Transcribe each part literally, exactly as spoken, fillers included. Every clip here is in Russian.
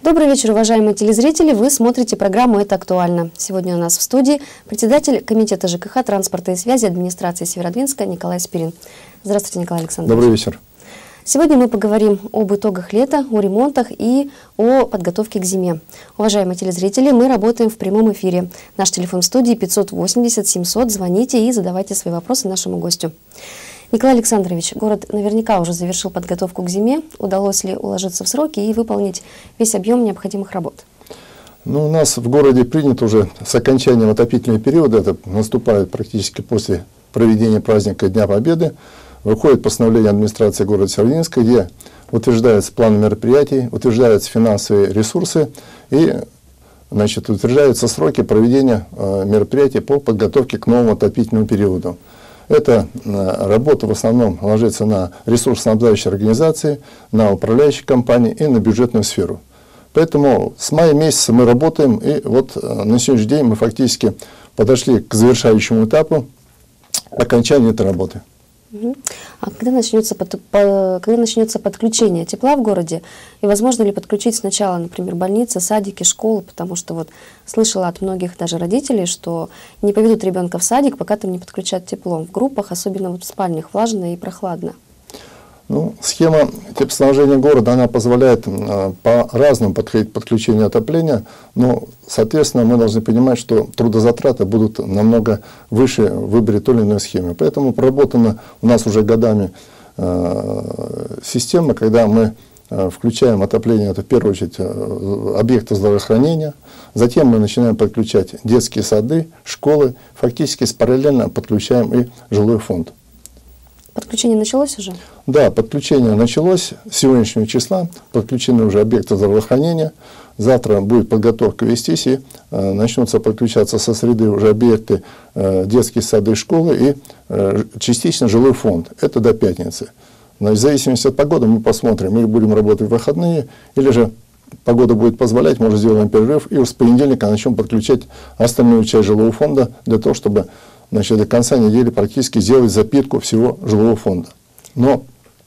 Добрый вечер, уважаемые телезрители. Вы смотрите программу «Это актуально». Сегодня у нас в студии председатель комитета ЖКХ, транспорта и связи администрации Северодвинска Николай Спирин. Здравствуйте, Николай Александрович. Добрый вечер. Сегодня мы поговорим об итогах лета, о ремонтах и о подготовке к зиме. Уважаемые телезрители, мы работаем в прямом эфире. Наш телефон в студии пятьсот восемьдесят семьсот. Звоните и задавайте свои вопросы нашему гостю. Николай Александрович, город наверняка уже завершил подготовку к зиме. Удалось ли уложиться в сроки и выполнить весь объем необходимых работ? Ну, у нас в городе принято уже с окончанием отопительного периода, это наступает практически после проведения праздника Дня Победы, выходит постановление администрации города Северодвинска, где утверждается план мероприятий, утверждаются финансовые ресурсы и, значит, утверждаются сроки проведения э, мероприятий по подготовке к новому отопительному периоду. Эта э, работа в основном ложится на ресурсоснабжающие организации, на управляющие компании и на бюджетную сферу. Поэтому с мая месяца мы работаем, и вот э, на сегодняшний день мы фактически подошли к завершающему этапу окончания этой работы. А когда начнется, под, по, когда начнется подключение тепла в городе, и возможно ли подключить сначала, например, больницы, садики, школы, потому что вот слышала от многих даже родителей, что не поведут ребенка в садик, пока там не подключат тепло в группах, особенно вот в спальнях, влажно и прохладно. Ну, схема теплоснабжения города, она позволяет э, по-разному подходить к подключению отопления, но, соответственно, мы должны понимать, что трудозатраты будут намного выше в выборе той или иной схемы. Поэтому проработана у нас уже годами э, система, когда мы э, включаем отопление, это в первую очередь э, объекты здравоохранения, затем мы начинаем подключать детские сады, школы, фактически параллельно подключаем и жилой фонд. Подключение началось уже? Да, подключение началось с сегодняшнего числа, подключены уже объекты здравоохранения, завтра будет подготовка вестись, и э, начнутся подключаться со среды уже объекты э, детские сады, школы и э, частично жилой фонд, это до пятницы. Но в зависимости от погоды мы посмотрим, мы будем работать в выходные, или же погода будет позволять, может сделаем перерыв, и уже с понедельника начнем подключать остальную часть жилого фонда для того, чтобы, значит, до конца недели практически сделать запитку всего жилого фонда. Но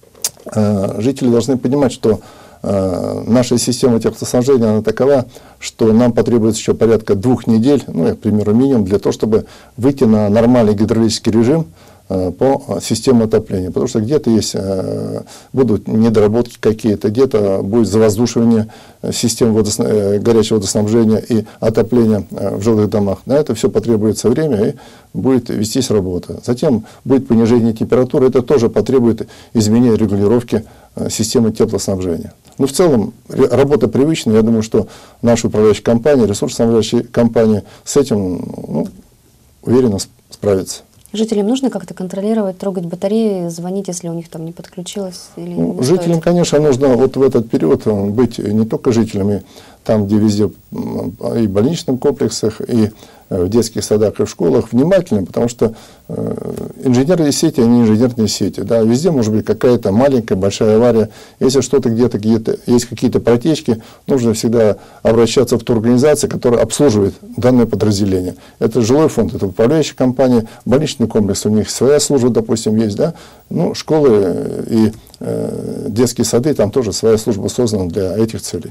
э, жители должны понимать, что э, наша система теплоснабжения, она такова, что нам потребуется еще порядка двух недель, ну, к примеру, минимум, для того, чтобы выйти на нормальный гидравлический режим э, по системе отопления. Потому что где-то есть, э, будут недоработки какие-то, где-то будет завоздушивание системы водосно... э, горячего водоснабжения и отопления э, в жилых домах. На это все потребуется время, и будет вестись работа. Затем будет понижение температуры, это тоже потребует изменения регулировки э, системы теплоснабжения. Но в целом работа привычная, я думаю, что наши управляющие компании, ресурсоснабжающие компании с этим, ну, уверенно справятся. Жителям нужно как-то контролировать, трогать батареи, звонить, если у них там не подключилось? Или ну, не жителям, стоит? Конечно, нужно вот в этот период быть не только жителями, там, где везде и в больничных комплексах, и в детских садах, и в школах, внимательны, потому что э, инженерные сети, они инженерные сети. Да, везде может быть какая-то маленькая, большая авария. Если что-то где-то, где-то есть какие-то протечки, нужно всегда обращаться в ту организацию, которая обслуживает данное подразделение. Это жилой фонд, это управляющая компания, больничный комплекс, у них своя служба, допустим, есть, да. Ну, школы и э, детские сады, там тоже своя служба создана для этих целей.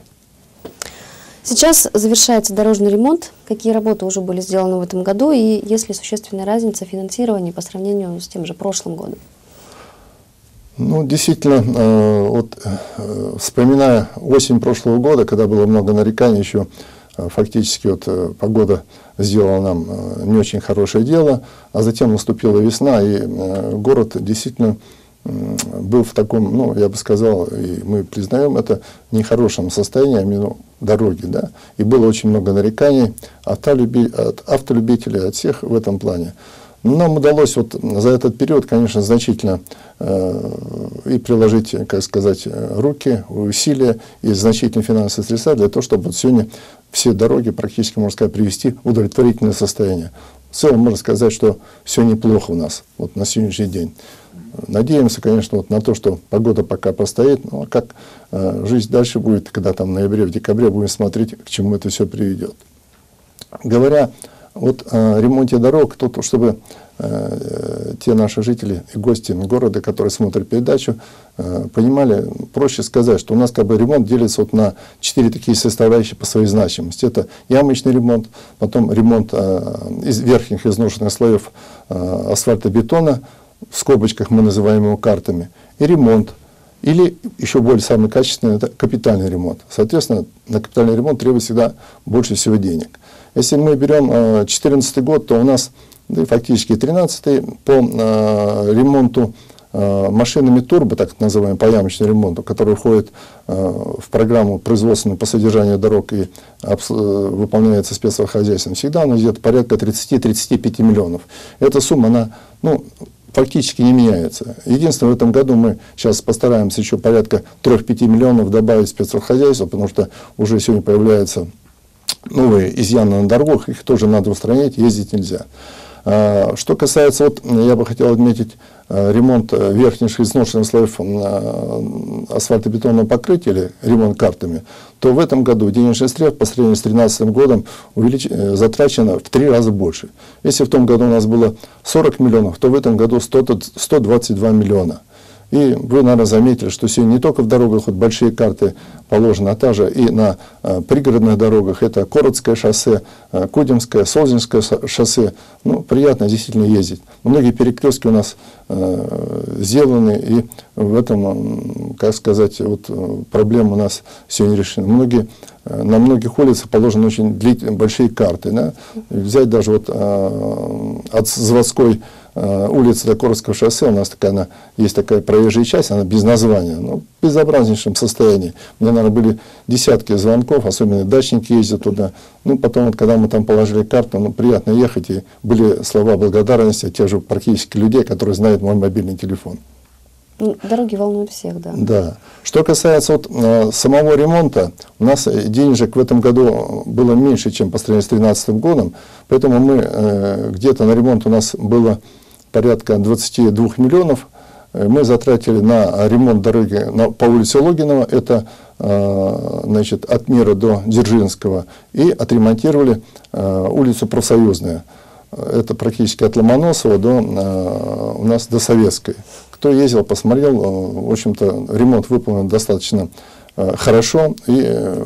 Сейчас завершается дорожный ремонт. Какие работы уже были сделаны в этом году и есть ли существенная разница финансирования по сравнению с тем же прошлым годом? Ну, действительно, э, вот, э, вспоминая осень прошлого года, когда было много нареканий, еще э, фактически вот, э, погода сделала нам э, не очень хорошее дело, а затем наступила весна, и э, город действительно был в таком, ну, я бы сказал, и мы признаем это, нехорошем состоянии, именно дороги, да, и было очень много нареканий от автолюбителей, от всех в этом плане. Но нам удалось вот за этот период, конечно, значительно э, и приложить, как сказать, руки, усилия и значительные финансовые средства для того, чтобы вот сегодня все дороги практически, можно сказать, привести в удовлетворительное состояние. В целом можно сказать, что все неплохо у нас вот на сегодняшний день. Надеемся, конечно, вот на то, что погода пока постоит, но как э, жизнь дальше будет, когда там в ноябре, в декабре будем смотреть, к чему это все приведет. Говоря Вот о ремонте дорог, тут, чтобы э, те наши жители и гости города, которые смотрят передачу, э, понимали, проще сказать, что у нас как бы ремонт делится вот на четыре такие составляющие по своей значимости. Это ямочный ремонт, потом ремонт э, из верхних изношенных слоев э, асфальтобетона, в скобочках мы называем его картами, и ремонт. Или еще более самый качественный, это капитальный ремонт. Соответственно, на капитальный ремонт требуется всегда больше всего денег. Если мы берем две тысячи четырнадцатый год, то у нас, да и фактически тринадцатый, по э, ремонту э, машинами турбо, так называемым, по ямочному ремонту, который входит э, в программу производственную по содержанию дорог и э, выполняется спецхозяйством, всегда у нас идет порядка тридцати-тридцати пяти миллионов. Эта сумма, она, ну, фактически не меняется. Единственное, в этом году мы сейчас постараемся еще порядка трёх-пяти миллионов добавить спецхозяйства, потому что уже сегодня появляются новые изъяны на дорогах, их тоже надо устранять, ездить нельзя. А, что касается, вот я бы хотел отметить а, ремонт верхних изношенных слоев а, асфальтобетонного покрытия, или ремонт картами, то в этом году денежный средств по сравнению с две тысячи тринадцатым годом увелич... затрачено в три раза больше. Если в том году у нас было сорок миллионов, то в этом году сто двадцать два миллиона. И вы, наверное, заметили, что сегодня не только в дорогах вот большие карты положены, а также и на э, пригородных дорогах. Это Коротское шоссе, э, Кудимское, Солзинское шоссе. Ну, приятно действительно ездить. Многие перекрестки у нас э, сделаны, и в этом, как сказать, вот, проблема у нас сегодня решена. Многие, э, на многих улицах положены очень длительные, большие карты. Да? Взять даже вот, э, от заводской улица до Коротского шоссе, у нас такая, она, есть такая проезжая часть, она без названия, ну, в безобразнейшем состоянии. У меня, наверное, были десятки звонков, особенно дачники ездят туда. Ну, потом, вот, когда мы там положили карту, ну, приятно ехать, и были слова благодарности от тех же практически людей, которые знают мой мобильный телефон. Дороги волнуют всех, да. Да. Что касается вот, э, самого ремонта, у нас денежек в этом году было меньше, чем по сравнению с две тысячи тринадцатым годом, поэтому мы э, где-то на ремонт у нас было порядка двадцати двух миллионов. Мы затратили на ремонт дороги на, по улице Логинова, это э, значит, от Мира до Дзержинского, и отремонтировали э, улицу Профсоюзная. Это практически от Ломоносова до, э, у нас до Советской. Кто ездил, посмотрел, в общем-то, ремонт выполнен достаточно э, хорошо, и э,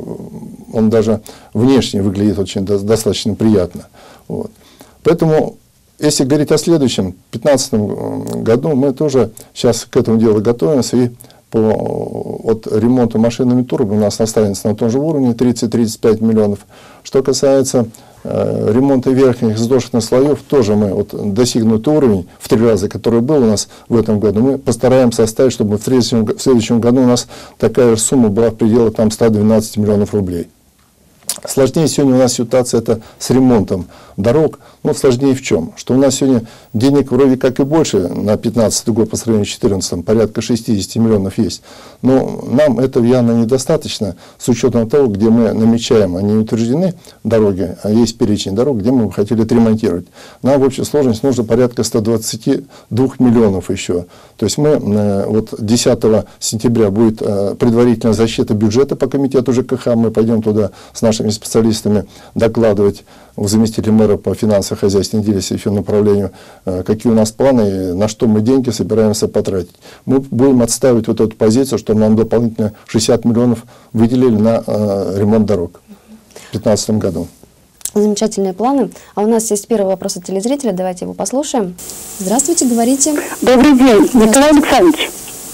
он даже внешне выглядит очень до, достаточно приятно. Вот. Поэтому, если говорить о следующем, в две тысячи пятнадцатом году, мы тоже сейчас к этому делу готовимся, и по от ремонту машинами турбо у нас останется на том же уровне тридцать-тридцать пять миллионов. Что касается э, ремонта верхних изношенных слоев, тоже мы вот, достигнутый уровень в три раза, который был у нас в этом году, мы постараемся оставить, чтобы в следующем, в следующем году у нас такая же сумма была в пределах там, ста двенадцати миллионов рублей. Сложнее сегодня у нас ситуация это с ремонтом дорог. Но сложнее в чем? Что у нас сегодня денег вроде как и больше на пятнадцатый год по сравнению с четырнадцатым, порядка шестидесяти миллионов есть. Но нам этого явно недостаточно с учетом того, где мы намечаем, они утверждены дороги, а есть перечень дорог, где мы бы хотели отремонтировать. Нам в общей сложности нужно порядка ста двадцати двух миллионов еще. То есть мы вот десятого сентября будет предварительная защита бюджета по комитету ЖКХ, мы пойдем туда с нашими специалистами докладывать у заместителя мэра по финансово-хозяйственной деятельности и финнаправлению, какие у нас планы, на что мы деньги собираемся потратить. Мы будем отставить вот эту позицию, что нам дополнительно шестьдесят миллионов выделили на э, ремонт дорог в две тысячи пятнадцатом году. Замечательные планы. А у нас есть первый вопрос от телезрителя, давайте его послушаем. Здравствуйте, говорите. Добрый день, Николай Александрович.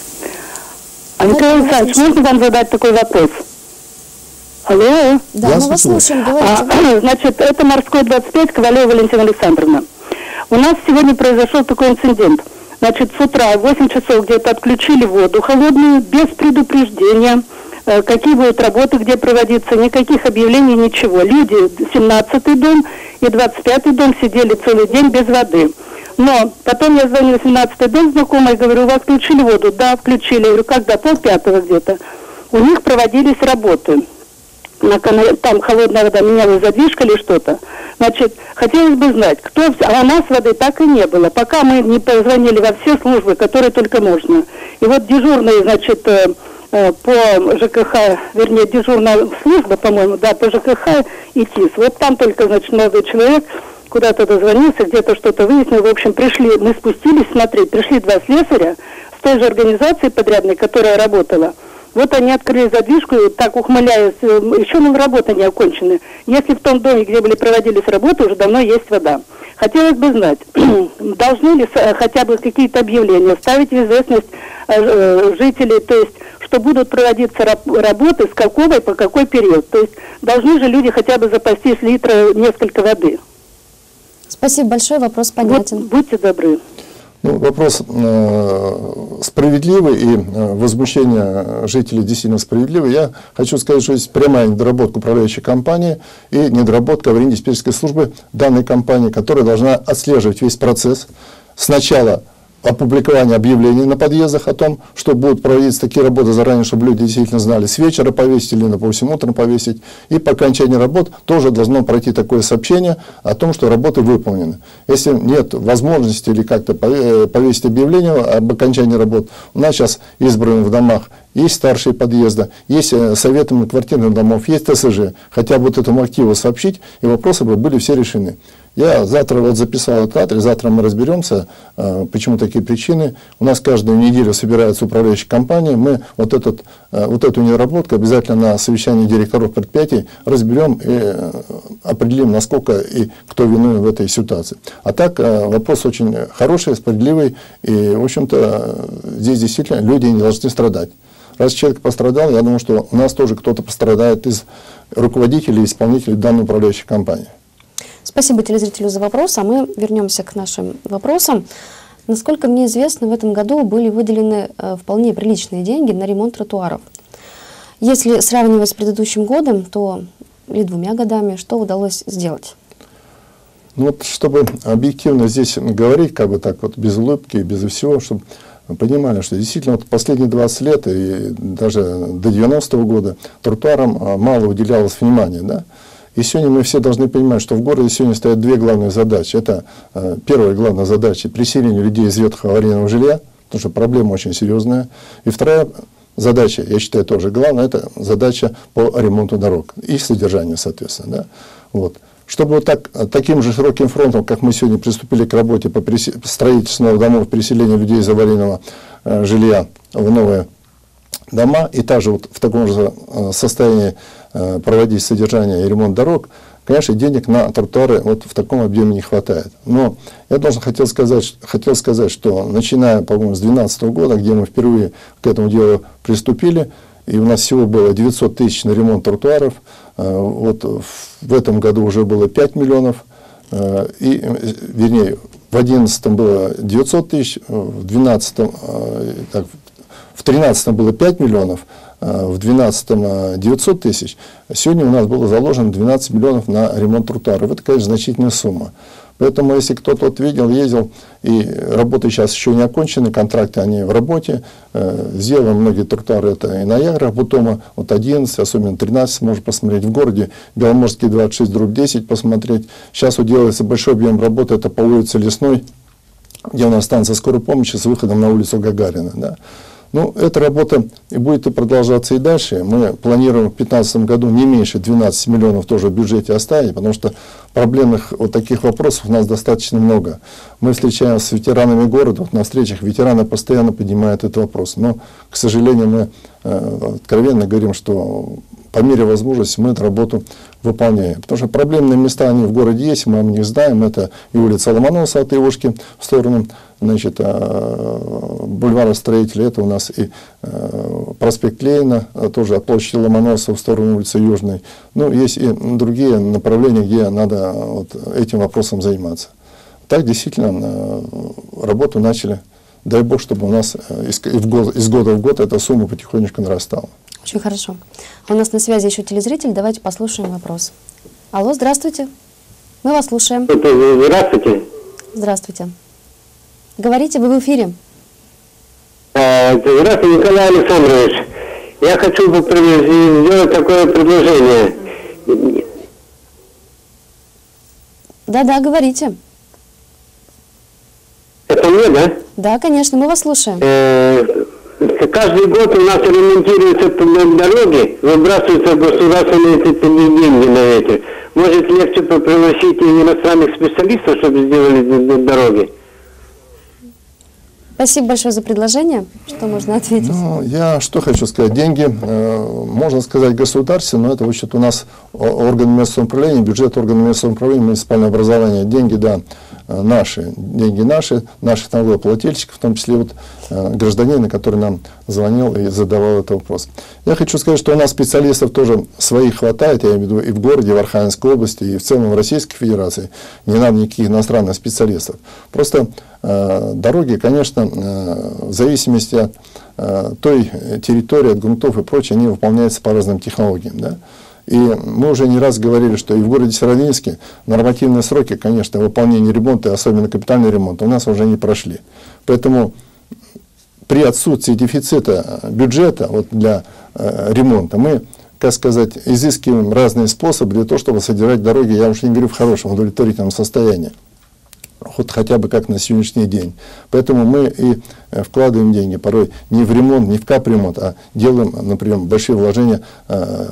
А Николай Александрович, можно вам задать такой вопрос? Алло. Да, мы вас слушаем, говорите. А, значит, это Морской двадцать пять, Ковалева Валентина Александровна. У нас сегодня произошел такой инцидент. Значит, с утра в восемь часов где-то отключили воду холодную, без предупреждения, э, какие будут работы, где проводиться, никаких объявлений, ничего. Люди, семнадцатый дом и двадцать пятый дом сидели целый день без воды. Но потом я звоню в семнадцатый дом знакомой, говорю, у вас включили воду? Да, включили. Я говорю, когда? Полпятого где-то. У них проводились работы. Там холодная вода, менялась задвижка или что-то. Значит, хотелось бы знать, кто... А у нас воды так и не было, пока мы не позвонили во все службы, которые только можно. И вот дежурный, значит, э, по ЖКХ, вернее, дежурная служба, по-моему, да, по ЖКХ и ТИС. Вот там только, значит, молодой человек куда-то дозвонился, где-то что-то выяснил. В общем, пришли, мы спустились смотреть, пришли два слесаря с той же организации подрядной, которая работала. Вот они открыли задвижку, так ухмыляясь, еще нам работы не окончены. Если в том доме, где были проводились работы, уже давно есть вода. Хотелось бы знать, должны ли хотя бы какие-то объявления ставить в известность э, жителей, то есть, что будут проводиться работы, с какого и по какой период. То есть, должны же люди хотя бы запастись литра несколько воды. Спасибо большое, вопрос понятен. Вот, будьте добры. Ну, вопрос э, справедливый, и э, возмущение жителей действительно справедливое. Я хочу сказать, что есть прямая недоработка управляющей компании и недоработка аварийно-диспетчерской службы данной компании, которая должна отслеживать весь процесс. Сначала опубликование объявлений на подъездах о том, что будут проводиться такие работы заранее, чтобы люди действительно знали, с вечера повесить или, допустим, утром повесить. И по окончании работ тоже должно пройти такое сообщение о том, что работы выполнены. Если нет возможности или как-то повесить объявление об окончании работ, у нас сейчас избраны в домах есть старшие подъезда, есть советы квартирных домов, есть ТСЖ. Хотя бы вот этому активу сообщить, и вопросы бы были все решены. Я завтра вот записал этот адрес, завтра мы разберемся, почему такие причины. У нас каждую неделю собирается управляющая компания, мы вот, этот, вот эту недоработку обязательно на совещании директоров предприятий разберем и определим, насколько и кто виновен в этой ситуации. А так вопрос очень хороший, справедливый, и в общем-то здесь действительно люди не должны страдать. Раз человек пострадал, я думаю, что у нас тоже кто-то пострадает из руководителей и исполнителей данной управляющей компании. Спасибо телезрителю за вопрос, а мы вернемся к нашим вопросам. Насколько мне известно, в этом году были выделены э, вполне приличные деньги на ремонт тротуаров. Если сравнивать с предыдущим годом, то или двумя годами, что удалось сделать? Ну вот, чтобы объективно здесь говорить, как бы так вот, без улыбки, без всего, чтобы понимали, что действительно вот последние двадцать лет и даже до девяностого года тротуарам мало уделялось внимания, да? И сегодня мы все должны понимать, что в городе сегодня стоят две главные задачи. Это э, первая главная задача – переселение людей из ветхого аварийного жилья, потому что проблема очень серьезная. И вторая задача, я считаю, тоже главная, это задача по ремонту дорог и содержанию, соответственно. Да? Вот. Чтобы вот так, таким же широким фронтом, как мы сегодня приступили к работе по строительству новых домов, переселению людей из аварийного э, жилья в новые дома, и также вот в таком же э, состоянии э, проводить содержание и ремонт дорог, конечно, денег на тротуары вот в таком объеме не хватает. Но я должен хотел сказать, хотел сказать, что начиная, по-моему, с две тысячи двенадцатого года, где мы впервые к этому делу приступили, и у нас всего было девятьсот тысяч на ремонт тротуаров, э, вот в этом году уже было пять миллионов, э, и, вернее, в две тысячи одиннадцатом было девятьсот тысяч, в две тысячи двенадцатом, э, так, в две тысячи тринадцатом было пять миллионов, в две тысячи двенадцатом девятьсот тысяч. Сегодня у нас было заложено двенадцать миллионов на ремонт тротуаров. Это, конечно, значительная сумма. Поэтому, если кто-то вот видел, ездил, и работы сейчас еще не окончены, контракты они в работе, э, сделаны многие тротуары, это и на Яграх, Бутома, вот одиннадцать, особенно тринадцать, можно посмотреть в городе, Беломорский двадцать шесть дробь десять посмотреть. Сейчас вот делается большой объем работы, это по улице Лесной, где у нас станция скорой помощи с выходом на улицу Гагарина. Да. Ну, эта работа и будет и продолжаться и дальше. Мы планируем в две тысячи пятнадцатом году не меньше двенадцати миллионов тоже в бюджете оставить, потому что проблемных вот таких вопросов у нас достаточно много. Мы встречаемся с ветеранами города, вот на встречах ветераны постоянно поднимают этот вопрос. Но, к сожалению, мы э, откровенно говорим, что по мере возможности мы эту работу выполняем. Потому что проблемные места, они в городе есть, мы о них знаем. Это и улица Ломоносова от Ивушки в сторону, значит, бульвара Строителей, это у нас и проспект Ленина, тоже от площади Ломоносова в сторону улицы Южной. Ну, есть и другие направления, где надо вот этим вопросом заниматься. Так, действительно, работу начали. Дай Бог, чтобы у нас из, из года в год эта сумма потихонечку нарастала. Очень хорошо. А у нас на связи еще телезритель. Давайте послушаем вопрос. Алло, здравствуйте. Мы вас слушаем. Здравствуйте. Здравствуйте. Говорите, вы в эфире. Здравствуйте, Николай Александрович. Я хочу сделать такое предложение. Да-да, говорите. Это мне, да? Да, конечно, мы вас слушаем. каждый год у нас ремонтируются дороги, выбрасываются государственные деньги на эти. Может, легче пригласить иностранных специалистов, чтобы сделали дороги? Спасибо большое за предложение. Что можно ответить? Ну, я что хочу сказать. Деньги, э, можно сказать, государственные, но это вообще-то у нас органы местного управления, бюджет органов местного управления, муниципальное образование. Деньги, да, наши. Деньги наши, наших налогоплательщиков, в том числе вот э, гражданина, который нам звонил и задавал этот вопрос. Я хочу сказать, что у нас специалистов тоже своих хватает, я имею в виду и в городе, и в Архангельской области, и в целом в Российской Федерации. Не надо никаких иностранных специалистов. Просто э, дороги, конечно, э, в зависимости от э, той территории, от грунтов и прочее, они выполняются по разным технологиям. Да? И мы уже не раз говорили, что и в городе Северодвинске нормативные сроки, конечно, выполнения ремонта, особенно капитальный ремонт, у нас уже не прошли. Поэтому при отсутствии дефицита бюджета вот, для э, ремонта мы, как сказать, изыскиваем разные способы для того, чтобы содержать дороги, я уж не говорю в хорошем, удовлетворительном состоянии. Вот хотя бы как на сегодняшний день. Поэтому мы и вкладываем деньги порой не в ремонт, не в капремонт, а делаем, например, большие вложения э,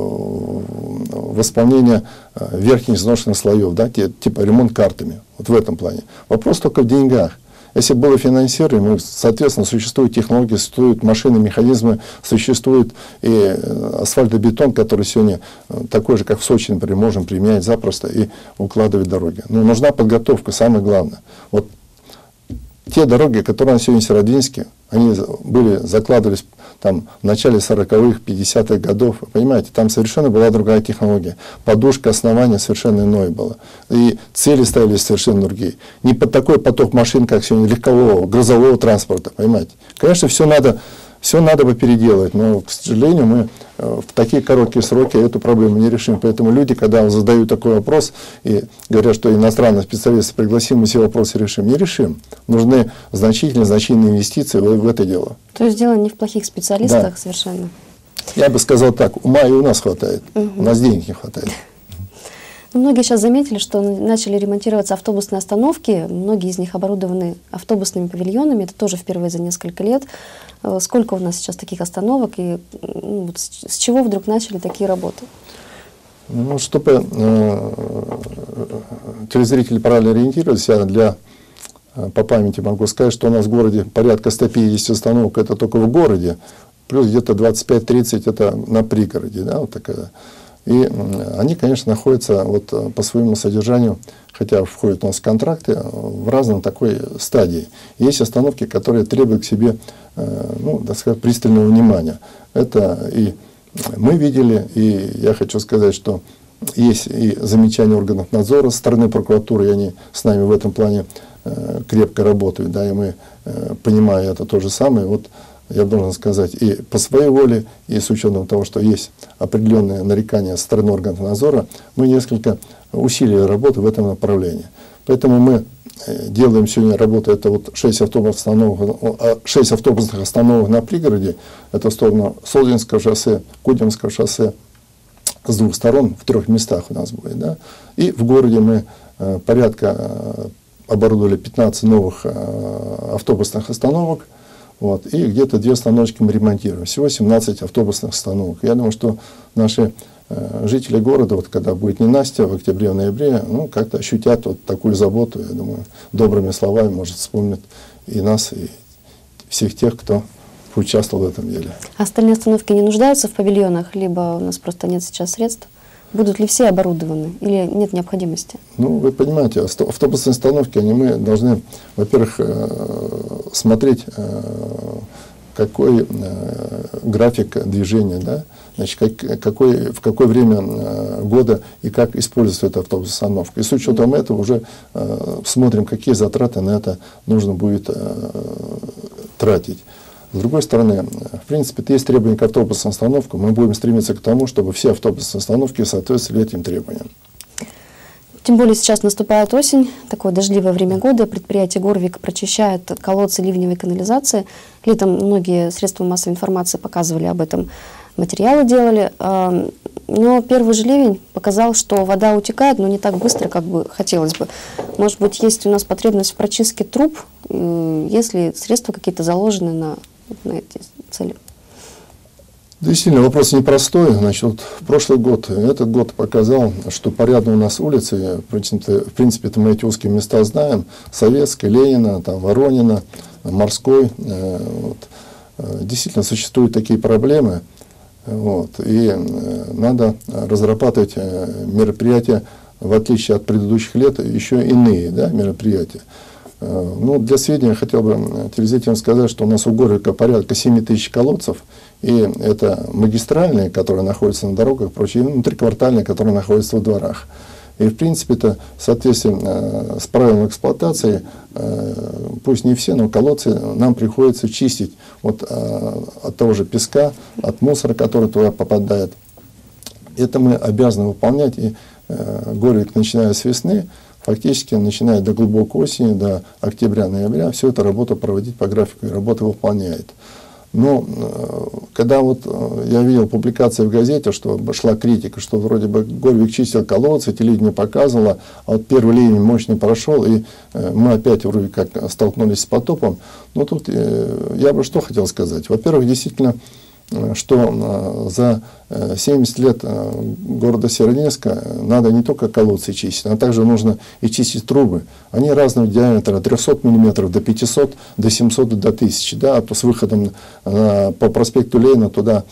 в восполнение э, верхних изношенных слоев, да, типа ремонт картами. Вот в этом плане. Вопрос только в деньгах. Если было финансирование, соответственно, существуют технологии, существуют машины, механизмы, существует и асфальтобетон, который сегодня такой же, как в Сочи, например, можем применять запросто и укладывать дороги. Но нужна подготовка, самое главное. Вот те дороги, которые на сегодня в Северодвинске, они были, закладывались там, в начале сороковых, пятидесятых годов, понимаете, там совершенно была другая технология. Подушка основания совершенно иное было. И цели ставились совершенно другие. Не под такой поток машин, как сегодня, легкового, грузового транспорта, понимаете. Конечно, все надо, все надо бы переделать, но, к сожалению, мы в такие короткие сроки эту проблему не решим. Поэтому люди, когда задают такой вопрос и говорят, что иностранные специалисты пригласим, мы все вопросы решим. Не решим. Нужны значительные, значительные инвестиции в, в это дело. То есть дело не в плохих специалистах, да, совершенно? Я бы сказал так, ума и у нас хватает, угу. У нас денег не хватает. Многие сейчас заметили, что начали ремонтироваться автобусные остановки, многие из них оборудованы автобусными павильонами, это тоже впервые за несколько лет. Сколько у нас сейчас таких остановок и ну, с чего вдруг начали такие работы? Ну, чтобы э, телезрители правильно ориентировались, я для, по памяти могу сказать, что у нас в городе порядка ста пятидесяти остановок, это только в городе, плюс где-то двадцать пять тридцать это на пригороде, да, вот такая. И они, конечно, находятся вот по своему содержанию, хотя входят у нас в контракты, в разном такой стадии. Есть остановки, которые требуют к себе, ну, так сказать, пристального внимания. Это и мы видели, и я хочу сказать, что есть и замечания органов надзора со стороны прокуратуры, и они с нами в этом плане крепко работают, да, и мы, понимая это то же самое, вот я должен сказать, и по своей воле, и с учетом того, что есть определенные нарекания со стороны органов надзора, мы несколько усилили работу в этом направлении. Поэтому мы делаем сегодня работу, это вот шесть автобусных остановок, шесть автобусных остановок на пригороде, это в сторону Солдинского шоссе, Кудемского шоссе, с двух сторон, в трех местах у нас будет. Да? И в городе мы порядка оборудовали пятнадцать новых автобусных остановок, вот, и где-то две остановочки мы ремонтируем. Всего семнадцать автобусных остановок. Я думаю, что наши э, жители города, вот, когда будет ненастье в октябре, в ноябре, ну, как-то ощутят вот такую заботу. Я думаю, добрыми словами, может, вспомнят и нас, и всех тех, кто участвовал в этом деле. А остальные остановки не нуждаются в павильонах, либо у нас просто нет сейчас средств? Будут ли все оборудованы или нет необходимости? Ну, вы понимаете, автобусные остановки, они, мы должны, во-первых, смотреть, какой график движения, да? Значит, как, какой, в какое время года и как используется эта автобусная остановка. И с учетом этого уже смотрим, какие затраты на это нужно будет тратить. С другой стороны, в принципе, есть требования к автобусным остановкам. Мы будем стремиться к тому, чтобы все автобусные остановки соответствовали этим требованиям. Тем более сейчас наступает осень, такое дождливое время года. Предприятие «Горвик» прочищает колодцы ливневой канализации. Летом многие средства массовой информации показывали об этом, материалы делали. Но первый же ливень показал, что вода утекает, но не так быстро, как бы хотелось бы. Может быть, есть у нас потребность в прочистке труб, если средства какие-то заложены на... на эти цели? Действительно, вопрос непростой. Значит, вот прошлый год, этот год показал, что порядно у нас улицы, в принципе, в принципе, это мы эти узкие места знаем, Советская, Ленина, там, Воронина, Морской. Э, вот. Действительно, существуют такие проблемы, вот, и э, надо разрабатывать э, мероприятия, в отличие от предыдущих лет, еще иные, да, мероприятия. Э, ну, для сведения, я хотел бы телезрителям сказать, что у нас у Горька порядка семи тысяч колодцев. И это магистральные, которые находятся на дорогах, прочие, и внутриквартальные, которые находятся в дворах. И, в принципе, это в соответствии э, с правилами эксплуатации, э, пусть не все, но колодцы нам приходится чистить от, э, от того же песка, от мусора, который туда попадает. Это мы обязаны выполнять. И э, Горьк, начиная с весны, фактически, начиная до глубокой осени, до октября-ноября, всю эту работу проводить по графику, и работа выполняет. Но когда вот я видел публикации в газете, что шла критика, что вроде бы Горьк чистил колодцы, телевидение показывало, а вот первый ливень мощный прошел, и мы опять вроде как столкнулись с потопом. Но тут я бы что хотел сказать. Во-первых, действительно, что за семьдесят лет города Северодвинска надо не только колодцы чистить, а также нужно и чистить трубы. Они разного диаметра, от трёхсот миллиметров до пятисот, до семисот, до тысячи. Да, а то с выходом по проспекту Ленина туда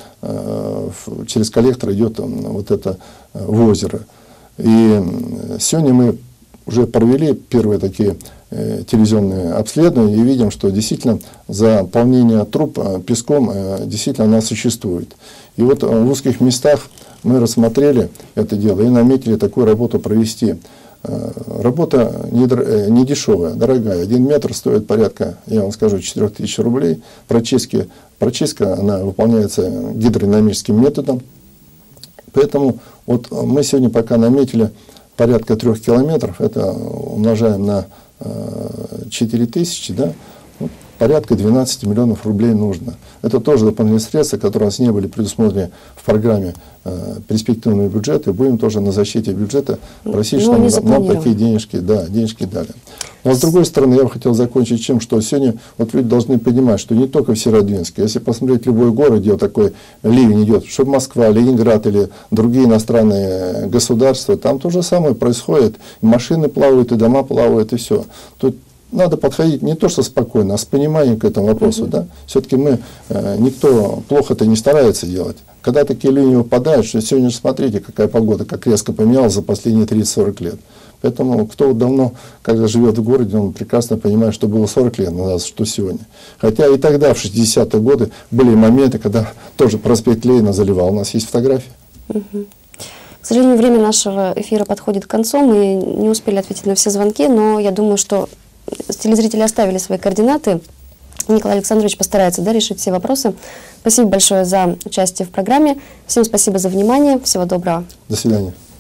через коллектор идет вот это в озеро. И сегодня мы уже провели первые такие э, телевизионные обследования и видим, что действительно заполнение труб э, песком э, действительно она существует. И вот э, в узких местах мы рассмотрели это дело и наметили такую работу провести. Э, работа не, э, не дешевая, дорогая. Один метр стоит порядка, я вам скажу, четырёх тысяч рублей. Прочистки, прочистка она выполняется гидродинамическим методом. Поэтому вот мы сегодня пока наметили порядка трех километров, это умножаем на э, четыре тысячи, да, вот, порядка двенадцати миллионов рублей нужно. Это тоже дополнительные средства, которые у нас не были предусмотрены в программе э, перспективного бюджета, и будем тоже на защите бюджета просить, что нам, нам такие денежки, да, денежки дали. Но с другой стороны, я бы хотел закончить чем, что сегодня вот люди должны понимать, что не только в Северодвинске, если посмотреть любой город, где вот такой ливень идет, что Москва, Ленинград или другие иностранные государства, там то же самое происходит, и машины плавают, и дома плавают, и все. Тут надо подходить не то что спокойно, а с пониманием к этому вопросу. Mm-hmm. Да? Все-таки мы, э, никто плохо-то не старается делать. Когда такие ливни выпадают, что сегодня же смотрите, какая погода, как резко поменялась за последние тридцать-сорок лет. Поэтому кто давно, когда живет в городе, он прекрасно понимает, что было сорок лет назад, что сегодня. Хотя и тогда, в шестидесятые годы, были моменты, когда тоже проспект Ленина заливал. У нас есть фотографии. Угу. К сожалению, время нашего эфира подходит к концу. Мы не успели ответить на все звонки, но я думаю, что телезрители оставили свои координаты. Николай Александрович постарается, да, решить все вопросы. Спасибо большое за участие в программе. Всем спасибо за внимание. Всего доброго. До свидания.